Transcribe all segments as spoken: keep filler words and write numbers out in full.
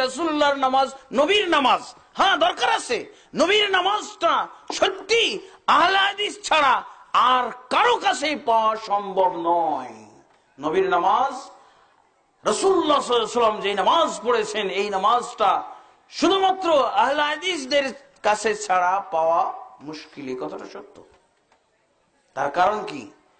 রাসূলুল্লাহর নামাজ নবীর নামাজ, হ্যাঁ দরকার আছে। নবীর নামাজটা সত্যি আহলে হাদিস ছাড়া আর কারো কাছেই পাওয়া সম্ভব নয়। নবীর নামাজ রাসূলুল্লাহ সাল্লাল্লাহু আলাইহি ওয়াসাল্লাম যে নামাজ পড়েছেন, এই নামাজটা শুধুমাত্র আহলে হাদিসদের কাছে ছাড়া পাওয়া মুশকিল। এই কথাটা সত্য। তার কারণ কি?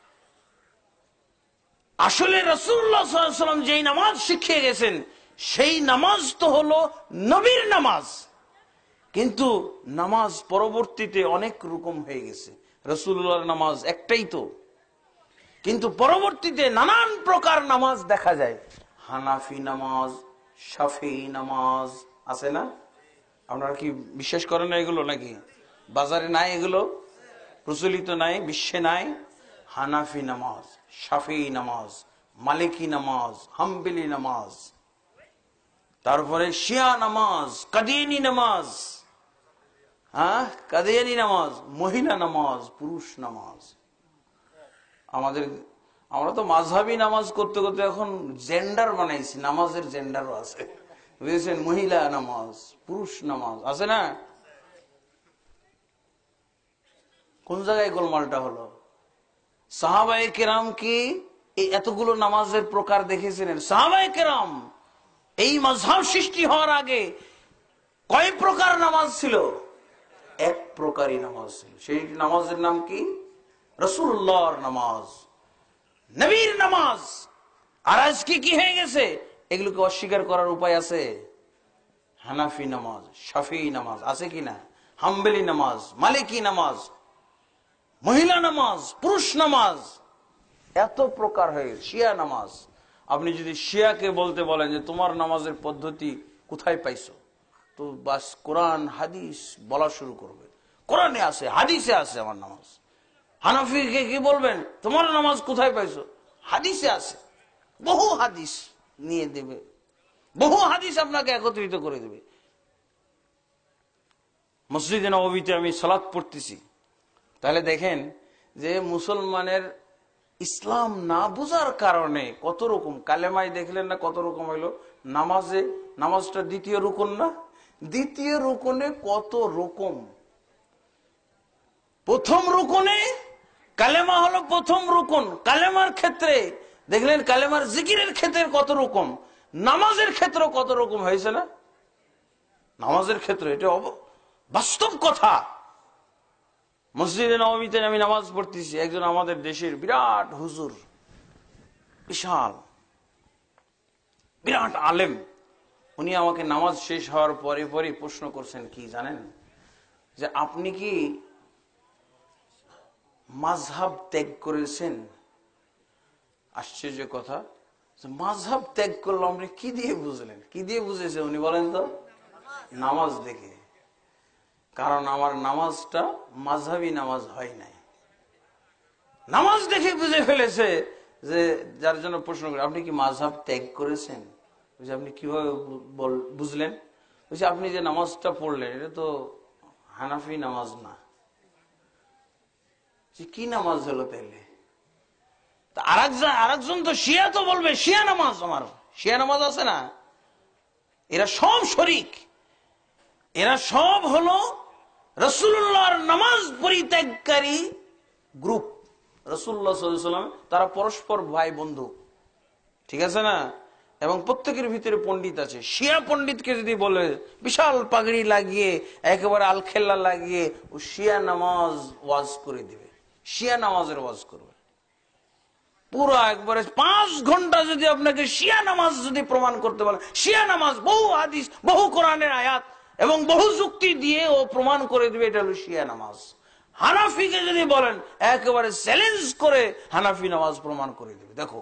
আসলে রাসূলুল্লাহ সাল্লাল্লাহু আলাইহি ওয়াসাল্লাম যেই নামাজ শিখিয়ে গেছেন সেই নামাজ তো হলো নবীর নামাজ, কিন্তু নামাজ পরবর্তীতে অনেক রকম হয়ে গেছে। রাসূলুল্লাহর নামাজ একটাই তো, কিন্তু পরবর্তীতে নানান প্রকার নামাজ দেখা যায়। হানাফি নামাজ, শাফিঈ নামাজ আছে না? আপনারা কি বিশ্বাস করেন না এগুলো? নাকি বাজারে নাই, এগুলো প্রচলিত নাই, বিশ্বে নাই? হানাফি নামাজ, শাফিঈ নামাজ, মালিকি নামাজ, হাম্বলি নামাজ, তারপরে শিয়া নামাজ, কাদিয়ানী নামাজ, হ্যাঁ কাদিয়ানী নামাজ, মহিলা নামাজ, পুরুষ নামাজ। আমাদের আমরা তো মাযহাবী নামাজ করতে করতে এখন জেন্ডার বানাইছি, নামাজের জেন্ডারও আছে, বুঝেছেন? মহিলা নামাজ, পুরুষ নামাজ আছে না? কোন জায়গায় গোলমালটা হলো? সাহাবায়ে কেরাম কি এই এতগুলো নামাজের প্রকার দেখেছিলেন? সাহাবায়ে কেরাম এই মাযহাব সৃষ্টি হওয়ার আগে কয় প্রকার নামাজ ছিল? এক প্রকারই নামাজ ছিল। সেই নামাজের নাম কি? রাসূলুল্লাহর নামাজ, নবীর নামাজ। আর আজকে কি হয়ে গেছে? এগুলোকে অস্বীকার করার উপায় আছে? হানাফি নামাজ, শাফিঈ নামাজ আছে কিনা? হাম্বলি নামাজ, মালিকি নামাজ, মহিলা নামাজ, পুরুষ নামাজ, এত প্রকার হয়ে গেছে। শিয়া নামাজ, আপনি যদি শিয়াকে বলতে বলেন যে তোমার নামাজের পদ্ধতি কোথায় পাইছো, তো বাস কোরআন হাদিস বলা শুরু করবে। কোরআনে আছে, হাদিসে আছে আমার নামাজ। হানাফিকে কি বলবেন তোমার নামাজ কোথায় পাইছো? হাদিসে আছে। বহু হাদিস নিয়ে দেবে, বহু হাদিস আপনাকে একত্রিত করে দেবে। মসজিদে নববীতে আমি সালাত পড়তেছি, তাহলে দেখেন যে মুসলমানের ইসলাম না বুঝার কারণে কত রকম কালেমায় দেখলেন না কত রকম হইলো। নামাজে, নামাজটা দ্বিতীয় রুকন না? দ্বিতীয় রুকনে কত রকম। প্রথম রুকনে কালেমা হলো প্রথম রুকন, কালেমার ক্ষেত্রে দেখলেন, কালেমার জিকিরের ক্ষেত্রে কত রকম, নামাজের ক্ষেত্রে কত রকম হয়েছে না? নামাজের ক্ষেত্রে এটা বাস্তব কথা। মসজিদে নববীতে আমি নামাজ পড়তেছি, একজন আমাদের দেশের বিরাট হুজুর, বিশাল বিরাট আলেম, উনি আমাকে নামাজ শেষ হওয়ার পরে পরে প্রশ্ন করছেন কি জানেন? যে আপনি কি মাযহাব ত্যাগ করেছেন? আশ্চর্য কথা, মাযহাব ত্যাগ করলাম, আপনি কি দিয়ে বুঝলেন? কি দিয়ে বুঝেছে উনি বলেন তো? নামাজ দেখে। কারণ আমার নামাজটা মাযহাবী নামাজ হয় নাই, নামাজ দেখে বুঝে ফেলেছে। যে যার জন্য প্রশ্ন করে আপনি কি মাযহাব ত্যাগ করেছেন? আপনি কিভাবে বুঝলেন? বলছে আপনি যে নামাজটা পড়লেন এটা তো হানাফি নামাজ না। কি নামাজ হলো তাইলে? আরেকজন আরেকজন তো শিয়া তো বলবে শিয়া নামাজ, আমার শিয়া নামাজ আছে না? এরা সব শরিক, এরা সব হলো রাসূলুল্লাহর নামাজ পরিত্যাগকারী গ্রুপ। রাসূলুল্লাহ সাল্লাল্লাহু আলাইহি ওয়াসাল্লাম তারা পরস্পর ভাই বন্ধু, ঠিক আছে না? এবং প্রত্যেকের ভিতরে পণ্ডিত আছে। শিয়া পণ্ডিতকে যদি বলে বিশাল পাগড়ি লাগিয়ে একেবারে আলখেল্লা লাগিয়ে ও শিয়া নামাজ ওয়াজ করে দিবে, শিয়া নামাজের ওয়াজ করবে পুরো একবারে পাঁচ ঘন্টা। যদি আপনাকে শিয়া নামাজ যদি প্রমাণ করতে বলে, শিয়া নামাজ বহু হাদিস, বহু কোরআনের আয়াত এবং বহু যুক্তি দিয়ে ও প্রমাণ করে দিবে এটা হলো শিয়া নামাজ। হানাফিকে যদি বলেন একেবারে চ্যালেঞ্জ করে হানাফি নামাজ প্রমাণ করে দিবে। দেখো,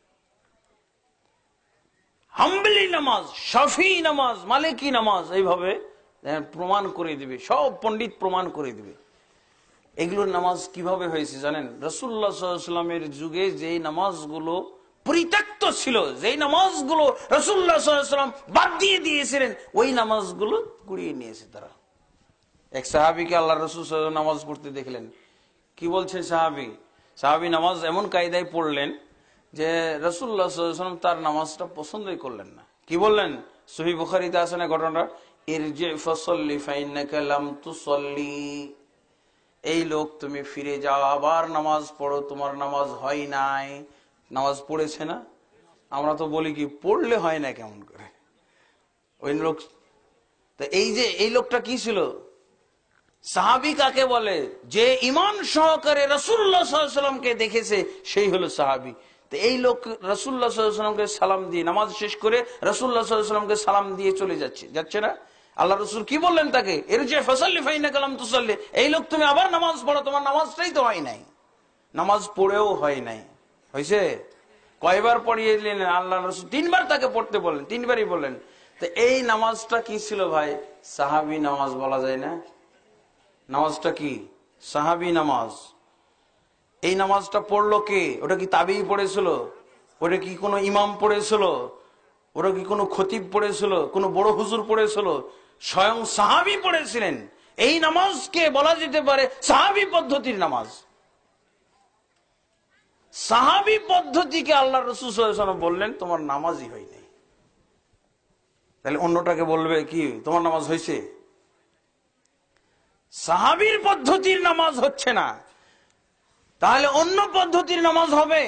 হাম্বলি নামাজ, শাফিঈ নামাজ, মালিকি নামাজ এইভাবে প্রমাণ করে দিবে, সব পণ্ডিত প্রমাণ করে দিবে। এগুলোর নামাজ কিভাবে হয়েছে জানেন? রাসূলুল্লাহ সাল্লাল্লাহু আলাইহি ওয়াসাল্লামের যুগে যেই নামাজগুলো পরিত্যক্ত ছিল, যেই নামাজগুলো রাসূলুল্লাহ সাল্লাল্লাহু আলাইহি ওয়াসাল্লাম বাদ দিয়ে দিয়েছিলেন, ওই নামাজগুলো কুড়িয়ে নিয়েছে তারা। এক সাহাবীকে আল্লাহ রাসূল সাল্লাল্লাহু আলাইহি ওয়াসাল্লাম নামাজ পড়তে দেখলেন। কি বলছেন সাহাবী? সাহাবী নামাজ এমন কায়দায় পড়লেন যে রাসূলুল্লাহ সাল্লাল্লাহু আলাইহি ওয়াসাল্লাম তার নামাজটা পছন্দই করলেন না। কি বললেন? সহিহ বুখারীতে আছে না ঘটনাটা, ইরজি ফাসাল্লি ফাইন্নাকা লাম তুসাল্লি, এই লোক তুমি ফিরে যাও, আবার নামাজ পড়ো, তোমার নামাজ হয় নাই। নামাজ পড়েছে না? আমরা তো বলি কি পড়লে হয় না কেমন করে। ওই লোক, তো এই যে এই লোকটা কি ছিল? সাহাবী কাকে বলে? যে ঈমান সহকারে রাসূলুল্লাহ সাল্লাল্লাহু আলাইহি ওয়াসাল্লামকে দেখেছে, সেই হলো সাহাবী। তো এই লোক রাসূলুল্লাহ সাল্লাল্লাহু আলাইহি ওয়াসাল্লামকে সালাম দিয়ে, নামাজ শেষ করে রাসূলুল্লাহ সাল্লাল্লাহু আলাইহি ওয়াসাল্লামকে সালাম দিয়ে চলে যাচ্ছে, যাচ্ছে না? আল্লাহ রাসূল কি বললেন তাকে? ইরজি ফাসাল্লি ফাইন্নাকা লাম তুসাল্লি, এই লোক তুমি আবার নামাজ পড়ো, তোমার নামাজটাই তো হয় নাই। নামাজ পড়েও হয় নাই, হয়েছে? কয়বার পড়িয়ে দিলেন আল্লাহ রাসূল? তিনবার তাকে পড়তে বললেন, তিনবারই বললেন। তো এই নামাজটা কি ছিল ভাই? সাহাবী নামাজ বলা যায় না? নামাজটা কি? সাহাবী নামাজ। এই নামাজটা পড়লো কে? ওটা কি তাবেঈ পড়েছিল? ওটা কি কোনো ইমাম পড়েছিল? ওটা কি কোনো খতিব পড়েছিল? কোনো বড় হুজুর পড়েছিল? স্বয়ং সাহাবী পড়েছিলেন। এই নামাজকে বলা যেতে পারে সাহাবী পদ্ধতির নামাজ। সাহাবী পদ্ধতিকে আল্লাহ রাসূল সাল্লাল্লাহু আলাইহি ওয়াসাল্লাম বললেন তোমার নামাজই হয় নাই। তাহলে অন্যটাকে বলবে কি তোমার নামাজ হয়েছে? সাহাবীর পদ্ধতির নামাজ হচ্ছে না, তাহলে অন্য পদ্ধতির নামাজ হবে?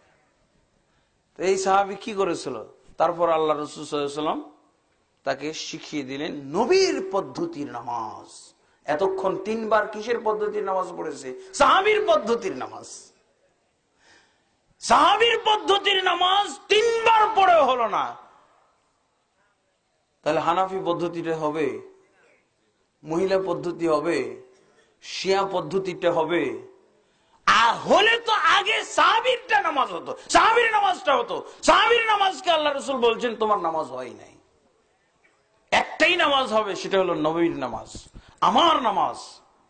এই সাহাবী কি করেছিল? তারপর আল্লাহ রাসূল সাল্লাল্লাহু আলাইহি ওয়াসাল্লাম তাকে শিখিয়ে দিলেন নবীর পদ্ধতির নামাজ। এতক্ষণ তিনবার কিসের পদ্ধতির নামাজ পড়েছে? সাহাবীর পদ্ধতির নামাজ। সাহাবীর পদ্ধতির নামাজ তিনবার পড়ে হলো না, তাহলে হানাফি পদ্ধতিটা হবে, মহিলা পদ্ধতি হবে, শিয়া পদ্ধতিটা হবে। আর হলে তো আগে সাহাবীরটা নামাজ হতো, সাহাবীর নামাজটা হতো। সাহাবীর নামাজকে আল্লাহ রাসূল বলছেন তোমার নামাজ হয় নাই। একটাই নামাজ হবে, সেটা হলো নবীর নামাজ, আমার নামাজ।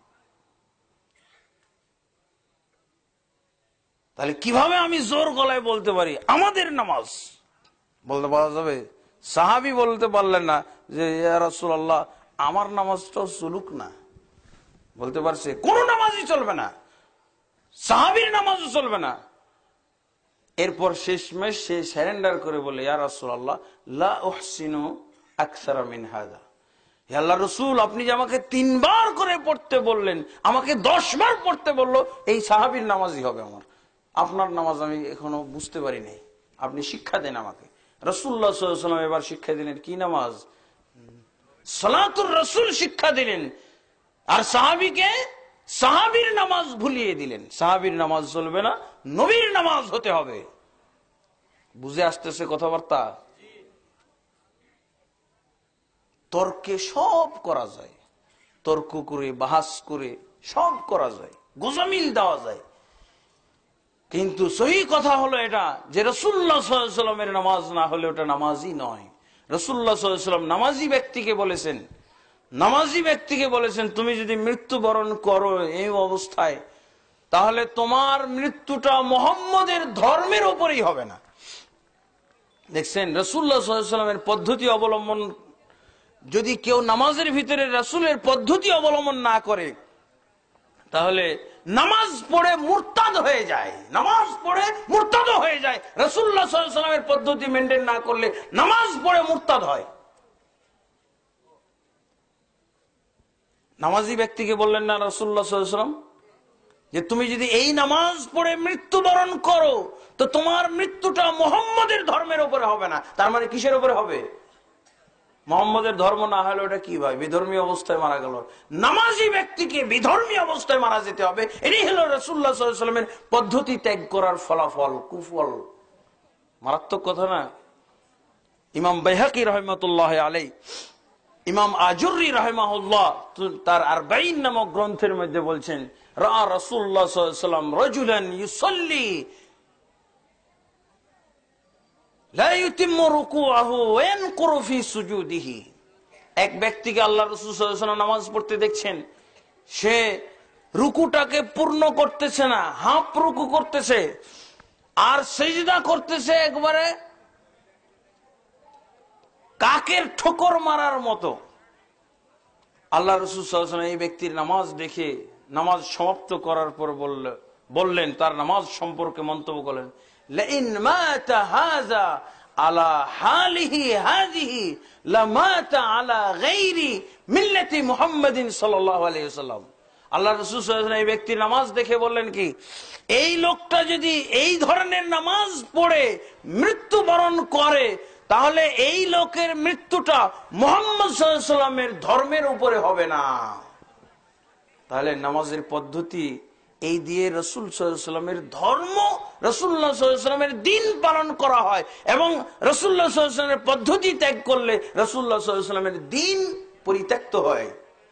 তাহলে কিভাবে আমি জোর গলায় বলতে পারি আমাদের নামাজ? বলতে পারা যাবে? সাহাবী বলতে পারলেন না যে ইয়া রাসূলুল্লাহ আমার নামাজটাও চলুক না। বলতে পারছে? কোন নামাজই চলবে না, সাহাবীর নামাজও চলবে না। এরপর শেষমেশ সে সারেন্ডার করে বলে ইয়া রাসূলুল্লাহ লা উহসিনু আকসারা মিন হাযা, হে আল্লাহর রাসূল আপনি যে আমাকে তিনবার করে পড়তে বললেন, আমাকে দশ বার পড়তে বললো, এই সাহাবীর নামাজই হবে আমার। আপনার নামাজ আমি এখনো বুঝতে পারি নাই, আপনি শিক্ষা দেন আমাকে। রাসূলুল্লাহ সাল্লাল্লাহু আলাইহি ওয়াসাল্লাম এবার শিক্ষা দিলেন কি নামাজ? সালাতুর রাসূল শিক্ষা দিলেন। আর সাহাবীকে সাহাবীর নামাজ ভুলিয়ে দিলেন। সাহাবীর নামাজ চলবে না, নবীর নামাজ হতে হবে। বুঝে আসতেছে কথাবার্তা? তর্কে সব করা যায়, তর্ক করে বাহাস করে সব করা যায়, গোজামিল দেওয়া যায়, কিন্তু সহি কথা হলো এটা যে রাসূলুল্লাহ সাল্লাল্লাহু আলাইহি ওয়াসাল্লামের নামাজ না হলে ওটা নামাজই নয়। রাসূলুল্লাহ সাল্লাল্লাহু আলাইহি ওয়াসাল্লাম নামাজি ব্যক্তিকে বলেছেন, নামাজি ব্যক্তিকে বলেছেন তুমি যদি মৃত্যুবরণ করো এই অবস্থায়, তাহলে তোমার মৃত্যুটা মুহাম্মদের ধর্মের উপরেই হবে না। দেখছেন রাসূলুল্লাহ সাল্লাল্লাহু আলাইহি ওয়াসাল্লামের পদ্ধতি অবলম্বন যদি কেউ নামাজের ভিতরে রাসূলের পদ্ধতি অবলম্বন না করে, তাহলে নামাজ পড়ে মুরতাদ হয়ে যায়, নামাজ পড়ে মুরতাদ হয়ে যায়। রাসূলুল্লাহ সাল্লাল্লাহু আলাইহি ওয়াসাল্লামের পদ্ধতি মেইনটেইন না করলে নামাজ পড়ে মুরতাদ হয়। নামাজি ব্যক্তিকে বললেন না রাসূলুল্লাহ সাল্লাল্লাহু আলাইহি ওয়াসাল্লাম যে তুমি যদি এই নামাজ পড়ে মৃত্যুবরণ করো তো তোমার মৃত্যুটা মুহাম্মদের ধর্মের উপরে হবে না। তার মানে কিসের উপরে হবে? মুহাম্মদের ধর্ম না হলে ওটা কি ভাই? বিধর্মী অবস্থায় মারা গেল। নামাজি ব্যক্তিকে বিধর্মী অবস্থায় মারা যেতে হবে। এটাই হলো রাসূলুল্লাহ সাল্লাল্লাহু আলাইহি ওয়াসাল্লামের পদ্ধতি ত্যাগ করার ফলাফল, কুফল। মারাত্মক কথা না? ইমাম বাইহাকী রাহমাতুল্লাহ আলাইহি, ইমাম আজুররি রাহিমাহুল্লাহ তার আরবাঈন নামক গ্রন্থের মধ্যে বলছেন রা রাসূলুল্লাহ সাল্লাল্লাহু আলাইহি ওয়াসাল্লাম রাজুলান ইউসাল্লি লা ইউতিম্মু রুকুআহু ওয়া ইয়ানকুরু ফি সুজুদিহি। এক ব্যক্তিকে আল্লাহ রাসূল সাল্লাল্লাহু আলাইহি ওয়াসাল্লাম নামাজ পড়তে দেখছেন, সে রুকুটাকে পূর্ণ করতেছে না, হাফ রুকু করতেছে, আর সিজদা করতেছে একবারে কাকের ঠোকর মারার মতো। আল্লাহ রাসূল সাল্লাল্লাহু আলাইহি ওয়াসাল্লাম এই ব্যক্তির নামাজ দেখে নামাজ সমাপ্ত করার পর বললেন, তার নামাজ সম্পর্কে মন্তব্য করলেন, লাইন মাতা হাযা আলা হালিহি হাযিহি লামাতা আলা গায়রি মিল্লাতি মুহাম্মাদিন সাল্লাল্লাহু আলাইহি ওয়াসাল্লাম। আল্লাহ রাসূল সাল্লাল্লাহু আলাইহি ওয়াসাল্লাম এই ব্যক্তির নামাজ দেখে বললেন কি, এই লোকটা যদি এই ধরনের নামাজ পড়ে মৃত্যুবরণ করে তাহলে এই লোকের মৃত্যুটা মুহাম্মদ সাল্লাল্লাহু আলাইহি ওয়াসাল্লামের ধর্মের উপরে হবে না। তাহলে নামাজের পদ্ধতি এই দিয়ে রাসূল সাল্লাল্লাহু আলাইহি ওয়াসাল্লামের ধর্ম, রাসূলুল্লাহ সাল্লাল্লাহু আলাইহি ওয়াসাল্লামের দ্বীন পালন করা হয়, এবং রাসূলুল্লাহ সাল্লাল্লাহু আলাইহি ওয়াসাল্লামের পদ্ধতি ত্যাগ করলে রাসূলুল্লাহ সাল্লাল্লাহু আলাইহি ওয়াসাল্লামের দ্বীন পরিত্যক্ত হয়।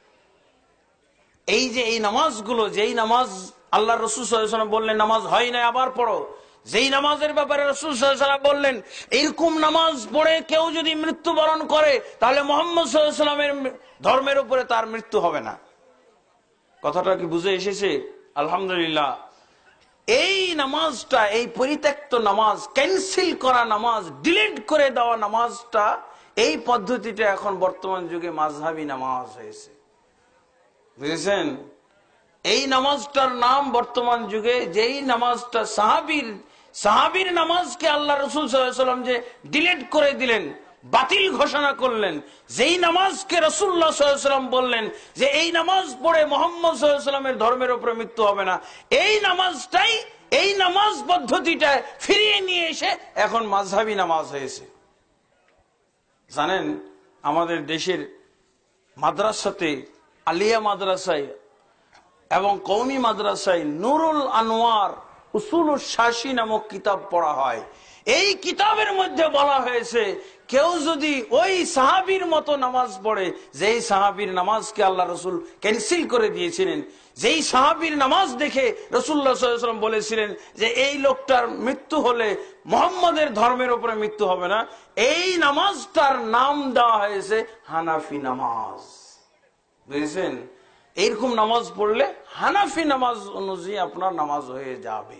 এই যে এই নামাজগুলো, যেই নামাজ আল্লাহ রাসূল সাল্লাল্লাহু আলাইহি ওয়াসাল্লাম বললেন নামাজ হয় না আবার পড়ো, যেই নামাজের ব্যাপারে রাসূল সাল্লাল্লাহু আলাইহি ওয়াসাল্লাম বললেন এরকম নামাজ পড়ে কেউ যদি মৃত্যুবরণ করে তাহলে মুহাম্মদ সাল্লাল্লাহু আলাইহি ওয়াসাল্লামের ধর্মের উপরে তার মৃত্যু হবে না। কথাটা কি বুঝে এসেছে? আলহামদুলিল্লাহ। এই নামাজটা, এই পরিত্যক্ত নামাজ, ক্যান্সেল করা নামাজ, ডিলিট করে দেওয়া নামাজটা, এই পদ্ধতিটা এখন বর্তমান যুগে মাযহাবী নামাজ হয়েছে, বুঝেছেন? এই নামাজটার নাম বর্তমান যুগে, যেই নামাজটা সাহাবীর সাহাবীর নামাজকে আল্লাহ রাসূল সাল্লাল্লাহু আলাইহি ওয়াসাল্লাম যে ডিলিট করে দিলেন, বাতিল ঘোষণা করলেন, যেই নামাজকে রাসূলুল্লাহ সাল্লাল্লাহু আলাইহি ওয়াসাল্লাম বললেন যে এই নামাজ পড়ে মুহাম্মদ সাল্লাল্লাহু আলাইহি ওয়াসাল্লামের ধর্মের উপরে মৃত্যু হবে না, এই নামাজটাই, এই নামাজ পদ্ধতিটা ফিরিয়ে নিয়ে এসে এখন মাযহাবী নামাজ হয়েছে। জানেন, আমাদের দেশের মাদ্রাসাতে, আলিয়া মাদ্রাসায় এবং কওমি মাদ্রাসায় নুরুল আনোয়ার উসুলুশ শাসি নামক কিতাব পড়া হয়। এই কিতাবের মধ্যে বলা হয়েছে কেউ যদি ওই সাহাবীর মতো নামাজ পড়ে, যেই সাহাবীর নামাজকে আল্লাহ রাসূল ক্যান্সেল করে দিয়েছিলেন, যেই সাহাবীর নামাজ দেখে রাসূলুল্লাহ সাল্লাল্লাহু আলাইহি ওয়াসাল্লাম বলেছিলেন যে এই লোকটার মৃত্যু হলে মুহাম্মাদের ধর্মের উপরে মৃত্যু হবে না, এই নামাজটার নাম দেওয়া হয়েছে হানাফি নামাজ, বুঝেছেন? এইরকম নামাজ পড়লে হানাফি নামাজ অনুযায়ী আপনার নামাজ হয়ে যাবে।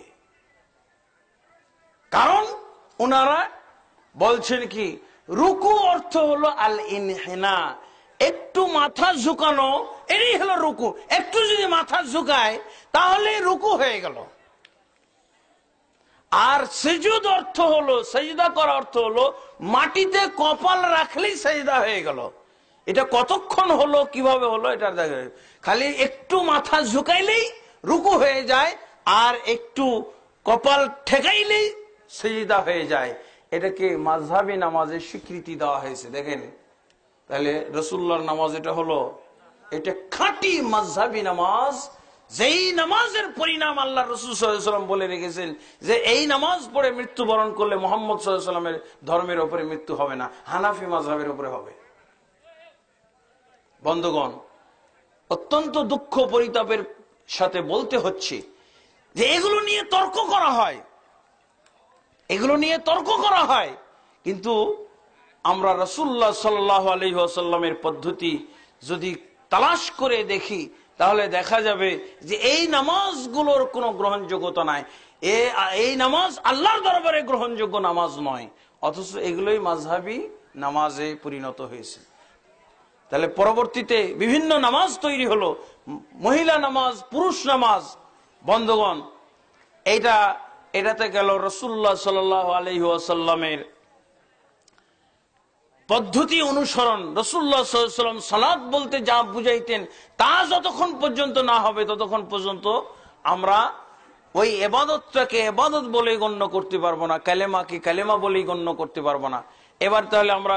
কারণ ওনারা বলছেন কি, রুকু অর্থ হলো আল ইনহিনা, একটু মাথা ঝুঁকানো, এরই হলো রুকু। একটু যদি মাথা ঝুঁকায় তাহলে রুকু হয়ে গেল। আর সিজুদ অর্থ হলো, সিজদা করা অর্থ হলো মাটিতে কপাল রাখলেই সিজদা হয়ে গেল। এটা কতক্ষণ হলো, কিভাবে হলো, এটা দেখে খালি একটু মাথা ঝুঁকাইলেই রুকু হয়ে যায়, আর একটু কপাল ঠেকাইলেই সিজদা হয়ে যায়। এটাকে মাযহাবী নামাজের স্বীকৃতি দেওয়া হয়েছে। দেখেন, তাহলে রাসূলুল্লাহর নামাজ এটা হলো, এটা খাঁটি মাযহাবী নামাজ, যেই নামাজের পরিণাম আল্লাহ রাসূল সাল্লাল্লাহু আলাইহি ওয়াসাল্লাম বলে রেখেছেন যে এই নামাজ পড়ে মৃত্যুবরণ করলে মুহাম্মদ সাল্লাল্লাহু আলাইহি ওয়াসাল্লামের ধর্মের উপরে মৃত্যু হবে না, হানাফি মাযহাবের উপরে হবে। বন্ধুগণ, অত্যন্ত দুঃখ পরিতাপের সাথে বলতে হচ্ছে যে এগুলো নিয়ে তর্ক করা হয়, এগুলো নিয়ে তর্ক করা হয়, কিন্তু আমরা রাসূলুল্লাহ সাল্লাল্লাহু আলাইহি ওয়াসাল্লামের পদ্ধতি যদি তালাশ করে দেখি তাহলে দেখা যাবে যে এই নামাজগুলোর কোনো গ্রহণযোগ্যতা নাই। এই নামাজ আল্লাহর দরবারে গ্রহণযোগ্য নামাজ নয়, অথচ এগুলোই মাযহাবী নামাজে পরিণত হয়েছে। তাহলে পরবর্তীতে বিভিন্ন নামাজ তৈরি হলো, মহিলা নামাজ, পুরুষ নামাজ। বন্ধুগণ, এইটা এটাতে গেল রাসূলুল্লাহ সাল্লাল্লাহু আলাইহি ওয়াসাল্লামের পদ্ধতি অনুসরণ। রাসূলুল্লাহ সাল্লাল্লাহু আলাইহি ওয়াসাল্লাম সালাত বলতে যা বুঝাইতেন তা যতক্ষণ পর্যন্ত না হবে ততক্ষণ পর্যন্ত আমরা ওই ইবাদতটাকে ইবাদত বলে গণ্য করতে পারবো না, কালেমাকে কালেমা বলেই গণ্য করতে পারবো না। এবার তাহলে আমরা